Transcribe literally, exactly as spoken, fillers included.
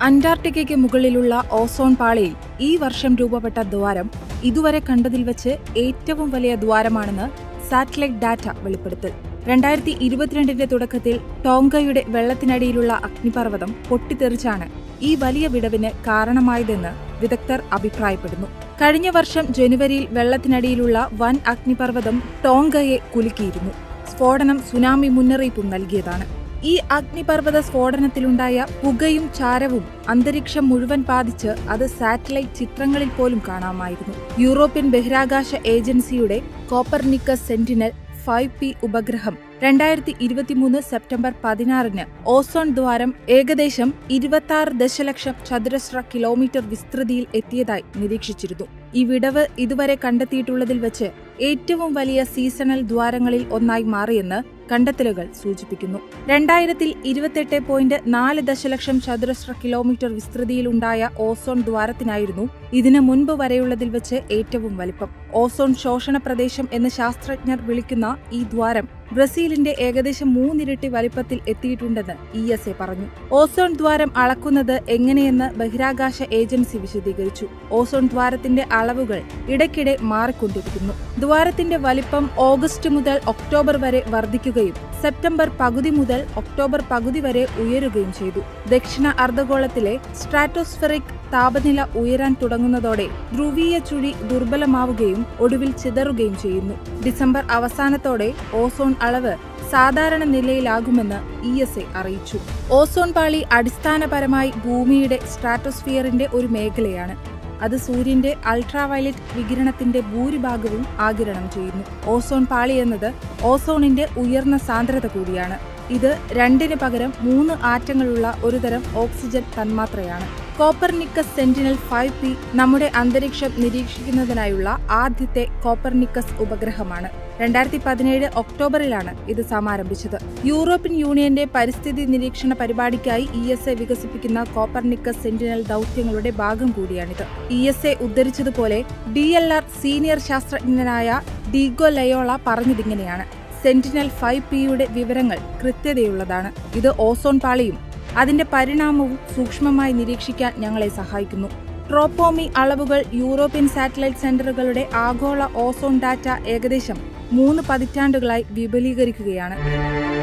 അന്റാർട്ടിക്കയ്ക്ക് മുകളിലുള്ള ഓസോൺ പാളിയിൽ ഈ വർഷം രൂപപ്പെട്ട ദ്വാരം ഇതുവരെ കണ്ടതിൽ വെച്ച് ഏറ്റവും വലിയ ദ്വാരമാണെന്ന് സാറ്റലൈറ്റ് ഡാറ്റ വെളിപ്പെടുത്തി. രണ്ടായിരത്തി ഇരുപത്തിരണ്ടിന്റെ തുടക്കത്തിൽ ടോങ്കയുടെ വെള്ളത്തിനടിയിലുള്ള അഗ്നിപർവ്വതം പൊട്ടിത്തെറിച്ചാണ് ഈ വലിയ വിടവിന് കാരണമായതെന്ന് വിദഗ്ധർ അഭിപ്രായപ്പെടുന്നു. കഴിഞ്ഞ വർഷം ജനുവരിയിൽ വെള്ളത്തിനടിയിലുള്ള വൻ അഗ്നിപർവ്വതം ടോങ്കയെ കുലുക്കിയിരുന്നു. സ്ഫോടനം സുനാമി മുന്നറിയിപ്പും നൽകിയതാണ്. ഈ അഗ്നിപർവ്വത സ്ഫോടനത്തിലുണ്ടായ പുകയും ചാരവും അന്തരീക്ഷം മുഴുവൻ ബാധിച്ച് അത് സാറ്റലൈറ്റ് ചിത്രങ്ങളിൽ പോലും കാണാമായിരുന്നു. യൂറോപ്യൻ ബഹിരാകാശ ഏജൻസിയുടെ കോപ്പർനിക്കസ് സെന്റിനൽ ഫൈവ് പി ഉപഗ്രഹം രണ്ടായിരത്തി ഇരുപത്തിമൂന്ന് സെപ്റ്റംബർ പതിനാറിന് ഓസോൺ ദ്വാരം ഏകദേശം ഇരുപത്തി ആറ് ദശലക്ഷം ചതുരശ്ര കിലോമീറ്റർ വിസ്തൃതിയിൽ എത്തിയതായി നിരീക്ഷിച്ചിരുന്നു. ഈ വിടവ് ഇതുവരെ കണ്ടെത്തിയിട്ടുള്ളതിൽ വെച്ച് ഏറ്റവും വലിയ സീസണൽ ദ്വാരങ്ങളിൽ ഒന്നായി മാറിയെന്ന് കണ്ടെത്തലുകൾ സൂചിപ്പിക്കുന്നു. രണ്ടായിരത്തിൽ ഇരുപത്തെട്ട് പോയിന്റ് നാല് ദശലക്ഷം ചതുരശ്ര കിലോമീറ്റർ വിസ്തൃതിയിലുണ്ടായ ഓസോൺ ദ്വാരത്തിനായിരുന്നു ഇതിനു മുൻപ് വരെയുള്ളതിൽ വെച്ച് ഏറ്റവും വലിപ്പം. ഓസോൺ ശോഷണ പ്രദേശം എന്ന് ശാസ്ത്രജ്ഞർ വിളിക്കുന്ന ഈ ദ്വാരം ബ്രസീലിന്റെ ഏകദേശം മൂന്നിരട്ടി വലിപ്പത്തിൽ എത്തിയിട്ടുണ്ടെന്ന് ഇ എസ് എ പറഞ്ഞു. ഓസോൺ ദ്വാരം അളക്കുന്നത് എങ്ങനെയെന്ന് ബഹിരാകാശ ഏജൻസി വിശദീകരിച്ചു. ഓസോൺ ദ്വാരത്തിന്റെ അളവുകൾ ഇടയ്ക്കിടെ മാറിക്കൊണ്ടിരിക്കുന്നു. ദ്വാരത്തിന്റെ വലിപ്പം ഓഗസ്റ്റ് മുതൽ ഒക്ടോബർ വരെ വർദ്ധിക്കുകയും സെപ്റ്റംബർ പകുതി മുതൽ ഒക്ടോബർ പകുതി വരെ ഉയരുകയും ചെയ്തു. ദക്ഷിണ അർദ്ധഗോളത്തിലെ സ്ട്രാറ്റോസ്ഫെറിക് താപനില ഉയരാൻ തുടങ്ങുന്നതോടെ ധ്രുവീയ ചുഴി ദുർബലമാവുകയും ഒടുവിൽ ചിതറുകയും ചെയ്യുന്നു. ഡിസംബർ അവസാനത്തോടെ ഓസോൺ അളവ് സാധാരണ നിലയിലാകുമെന്ന് ഇ എസ് എ അറിയിച്ചു. ഓസോൺ പാളി അടിസ്ഥാനപരമായി ഭൂമിയുടെ സ്ട്രാറ്റോസ്ഫിയറിന്റെ ഒരു മേഖലയാണ്. അത് സൂര്യന്റെ അൾട്രാവയലറ്റ് വികിരണത്തിന്റെ ഭൂരിഭാഗവും ആഗിരണം ചെയ്യുന്നു. ഓസോൺ പാളി എന്നത് ഓസോണിന്റെ ഉയർന്ന സാന്ദ്രത കൂടിയാണ്. ഇത് രണ്ടിന് പകരം മൂന്ന് ആറ്റങ്ങളുള്ള ഒരുതരം ഓക്സിജൻ തന്മാത്രയാണ്. കോപ്പർനിക്കസ് സെന്റിനൽ ഫൈവ് പി നമ്മുടെ അന്തരീക്ഷം നിരീക്ഷിക്കുന്നതിനായുള്ള ആദ്യത്തെ കോപ്പർനിക്കസ് ഉപഗ്രഹമാണ്. രണ്ടായിരത്തി പതിനേഴ് ഒക്ടോബറിലാണ് ഇത് സമാരംഭിച്ചത്. യൂറോപ്യൻ യൂണിയന്റെ പരിസ്ഥിതി നിരീക്ഷണ പരിപാടിക്കായി ഇ എസ് എ വികസിപ്പിക്കുന്ന കോപ്പർനിക്കസ് സെന്റിനൽ ദൌത്യങ്ങളുടെ ഭാഗം കൂടിയാണിത്. ഇ എസ് എ ഉദ്ധരിച്ചതുപോലെ ഡി എൽ ആർ സീനിയർ ശാസ്ത്രജ്ഞനായ ഡീഗോ ലയോള പറഞ്ഞതിങ്ങനെയാണ്: സെന്റിനൽ ഫൈവ് പിയുടെ വിവരങ്ങൾ കൃത്യതയുള്ളതാണ്. ഇത് ഓസോൺ പാളിയും അതിന്റെ പരിണാമവും സൂക്ഷ്മമായി നിരീക്ഷിക്കാൻ ഞങ്ങളെ സഹായിക്കുന്നു. ട്രോപ്പോമി അളവുകൾ യൂറോപ്യൻ സാറ്റലൈറ്റ് സെന്ററുകളുടെ ആഗോള ഓസോൺ ഡാറ്റ ഏകദേശം മൂന്ന് പതിറ്റാണ്ടുകളായി വിപുലീകരിക്കുകയാണ്.